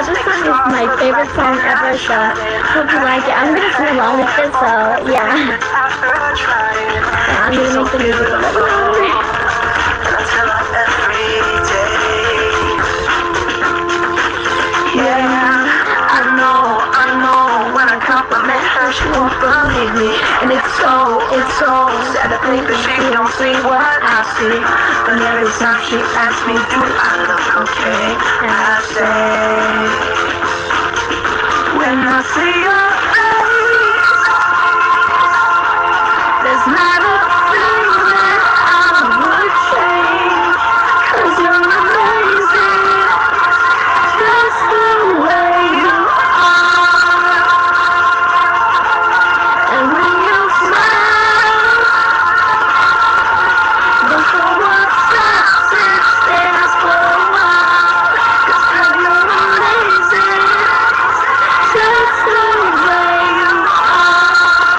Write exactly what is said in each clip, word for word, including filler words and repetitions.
this song is my favorite song ever, so hope you like it. I'm gonna sing along with this, so yeah. yeah I'm gonna make the music a little longer. Yeah, I know, I know. When I compliment her, she won't believe me, and it's so, it's so sad to think that she don't see what I see. And every time she asks me, do I look okay? And I say, when I see your face, there's not a thing that I would change, 'cause you're amazing, just the way you are. And when you smile, the whole world stops and stares for a while, 'cause girl, you're amazing, just the way you are.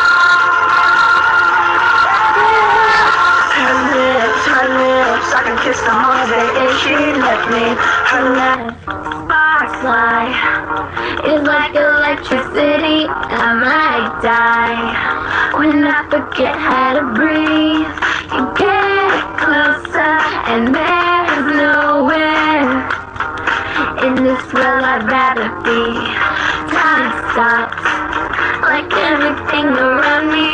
Yeah. Her lips, her lips, I can kiss them all day if she let me. Her left firefly is like electricity, I might die when I forget how to breathe. You get closer and there's nowhere in this world I'd rather be. Time stops, like everything around me